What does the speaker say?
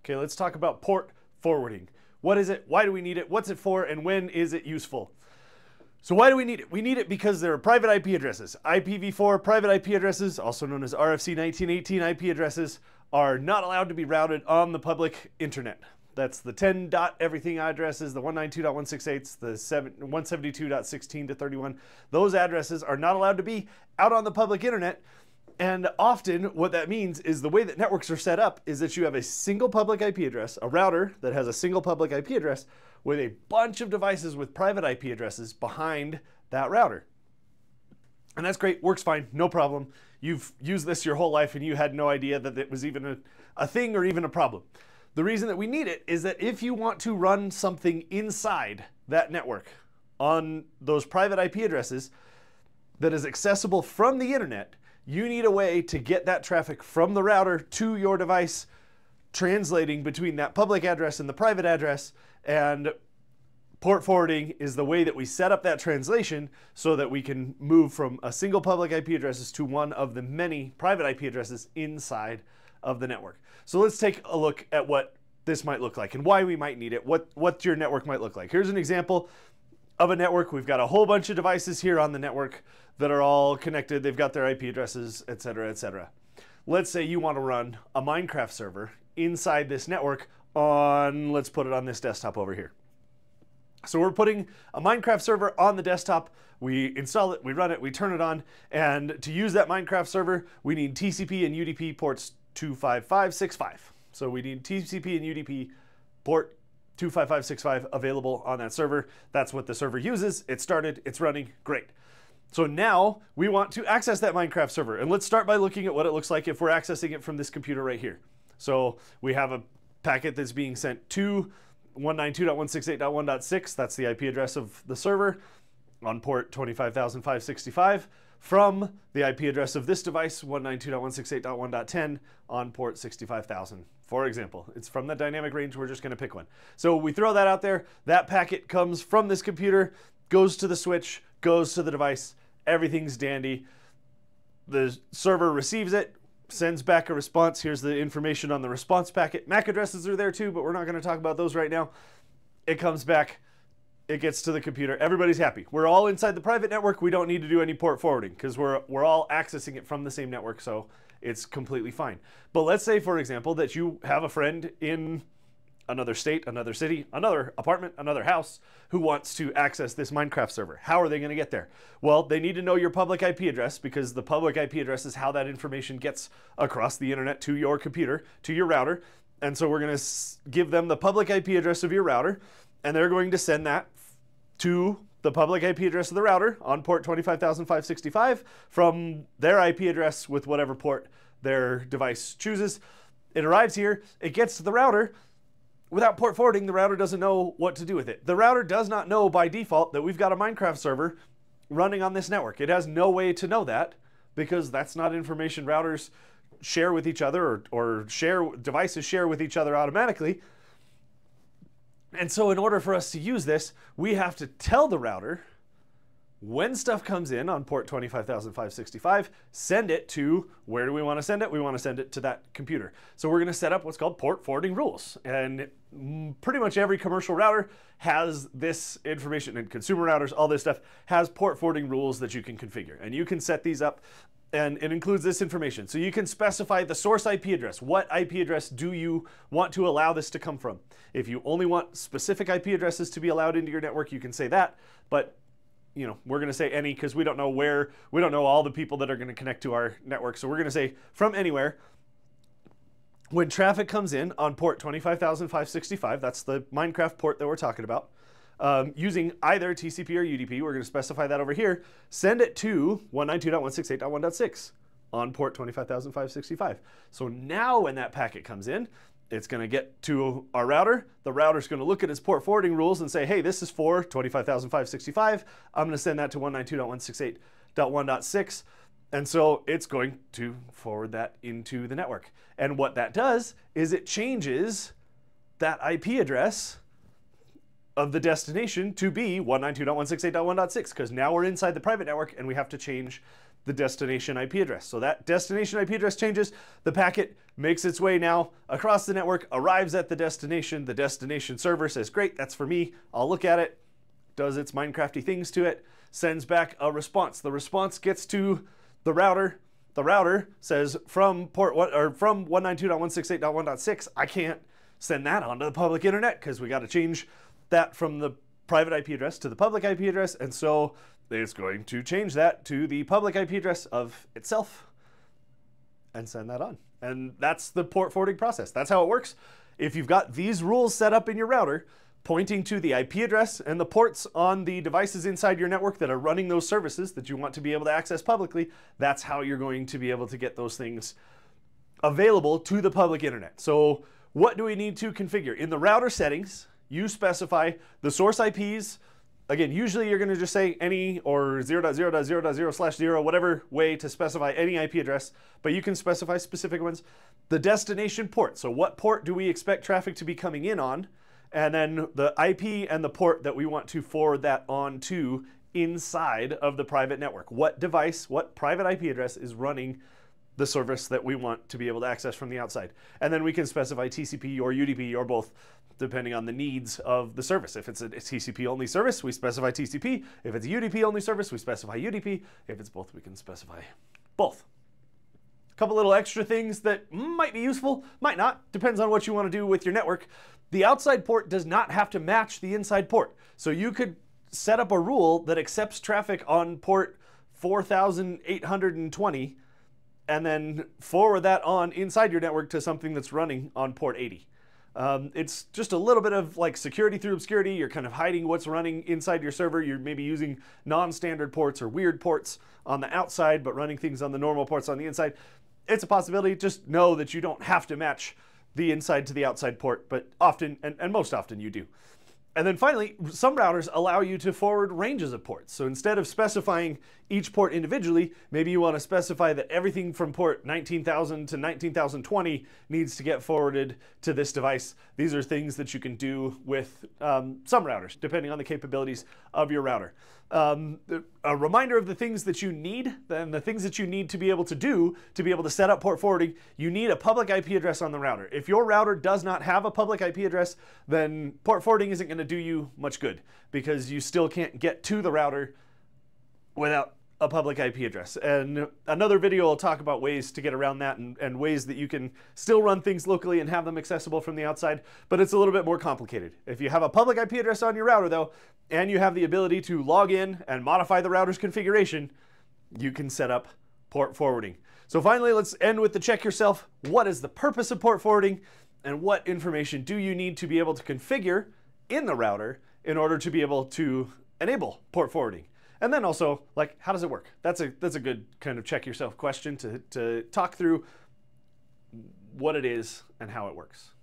Okay, let's talk about port forwarding. What is it? Why do we need it? What's it for? And when is it useful? So why do we need it? We need it because there are private IP addresses. IPv4 private IP addresses, also known as RFC 1918 IP addresses, are not allowed to be routed on the public internet. That's the 10 dot everything addresses, the 192.168s, the 172.16 to 31. Those addresses are not allowed to be out on the public internet. And often what that means is the way that networks are set up is that you have a single public IP address, a router that has a single public IP address with a bunch of devices with private IP addresses behind that router. And that's great, works fine, no problem. You've used this your whole life and you had no idea that it was even a thing or even a problem. The reason that we need it is that if you want to run something inside that network on those private IP addresses that is accessible from the internet, you need a way to get that traffic from the router to your device, translating between that public address and the private address. And port forwarding is the way that we set up that translation so that we can move from a single public IP addresses to one of the many private IP addresses inside of the network. So let's take a look at what this might look like and why we might need it, what your network might look like. Here's an example of a network. We've got a whole bunch of devices here on the network that are all connected. They've got their IP addresses, et cetera, et cetera. Let's say you want to run a Minecraft server inside this network on, let's put it on this desktop over here. So we're putting a Minecraft server on the desktop. We install it, we run it, we turn it on, and to use that Minecraft server, we need TCP and UDP ports 25565. So we need TCP and UDP port 25565 available on that server. That's what the server uses. It started, it's running, great. So now we want to access that Minecraft server. And let's start by looking at what it looks like if we're accessing it from this computer right here. So we have a packet that's being sent to 192.168.1.6. That's the IP address of the server on port 25,565 from the IP address of this device, 192.168.1.10 on port 65,000. For example, it's from the dynamic range. We're just going to pick one. So we throw that out there. That packet comes from this computer, goes to the switch, goes to the device. Everything's dandy. The server receives it, sends back a response. Here's the information on the response packet. MAC addresses are there too, but we're not going to talk about those right now. It comes back. It gets to the computer. Everybody's happy. We're all inside the private network. We don't need to do any port forwarding because we're all accessing it from the same network, so it's completely fine. But let's say, for example, that you have a friend in another state, another city, another apartment, another house who wants to access this Minecraft server. How are they going to get there? Well, they need to know your public IP address because the public IP address is how that information gets across the internet to your computer, to your router. And so we're going to give them the public IP address of your router, and they're going to send that to the public IP address of the router on port 25,565 from their IP address with whatever port their device chooses. It arrives here, it gets to the router. Without port forwarding, the router doesn't know what to do with it. The router does not know by default that we've got a Minecraft server running on this network. It has no way to know that because that's not information routers share with each other or devices share with each other automatically. And so in order for us to use this, we have to tell the router when stuff comes in on port 25,565, send it to, where do we want to send it? We want to send it to that computer. So we're going to set up what's called port forwarding rules. And pretty much every commercial router has this information, and consumer routers, all this stuff, has port forwarding rules that you can configure. And you can set these up, and it includes this information. So you can specify the source IP address. What IP address do you want to allow this to come from? If you only want specific IP addresses to be allowed into your network, you can say that. But we're going to say any because we don't know all the people that are going to connect to our network. So we're going to say from anywhere. When traffic comes in on port 25,565, that's the Minecraft port that we're talking about, using either TCP or UDP, we're going to specify that over here, send it to 192.168.1.6 on port 25,565. So now when that packet comes in, it's going to get to our router. The router's going to look at its port forwarding rules and say, hey, this is for 25,565. I'm going to send that to 192.168.1.6. And so it's going to forward that into the network. And what that does is it changes that IP address of the destination to be 192.168.1.6 because now we're inside the private network and we have to change the destination IP address. So that destination IP address changes, the packet makes its way now across the network, arrives at the destination server says, great, that's for me, I'll look at it, does its Minecrafty things to it, sends back a response. The response gets to the router says from port one, or from 192.168.1.6, I can't send that onto the public internet because we got to change that from the private IP address to the public IP address, and so it's going to change that to the public IP address of itself and send that on. And that's the port forwarding process. That's how it works. If you've got these rules set up in your router, pointing to the IP address and the ports on the devices inside your network that are running those services that you want to be able to access publicly, that's how you're going to be able to get those things available to the public internet. So what do we need to configure? In the router settings, you specify the source IPs. Again, usually you're going to just say any or 0.0.0.0/0, whatever way to specify any IP address, but you can specify specific ones. The destination port, so what port do we expect traffic to be coming in on? And then the IP and the port that we want to forward that on to inside of the private network. What device, what private IP address is running the service that we want to be able to access from the outside? And then we can specify TCP or UDP or both, depending on the needs of the service. If it's a TCP only service, we specify TCP. If it's a UDP only service, we specify UDP. If it's both, we can specify both. A couple little extra things that might be useful, might not, depends on what you want to do with your network. The outside port does not have to match the inside port. So you could set up a rule that accepts traffic on port 4820 and then forward that on inside your network to something that's running on port 80. It's just a little bit of like security through obscurity. You're kind of hiding what's running inside your server. You're maybe using non-standard ports or weird ports on the outside, but running things on the normal ports on the inside. It's a possibility. Just know that you don't have to match the inside to the outside port, but often, and most often you do. And then finally, some routers allow you to forward ranges of ports. So instead of specifying each port individually, maybe you want to specify that everything from port 19,000 to 19,020 needs to get forwarded to this device. These are things that you can do with some routers, depending on the capabilities of your router. A reminder of the things that you need, and the things that you need to be able to do to be able to set up port forwarding. You need a public IP address on the router. If your router does not have a public IP address, then port forwarding isn't going to do you much good, because you still can't get to the router without a public IP address. And another video will talk about ways to get around that and ways that you can still run things locally and have them accessible from the outside, but it's a little bit more complicated. If you have a public IP address on your router though, and you have the ability to log in and modify the router's configuration, you can set up port forwarding. So finally, let's end with the check yourself. What is the purpose of port forwarding, and what information do you need to be able to configure in the router in order to be able to enable port forwarding? And then also, like, how does it work? That's a good kind of check yourself question to talk through what it is and how it works.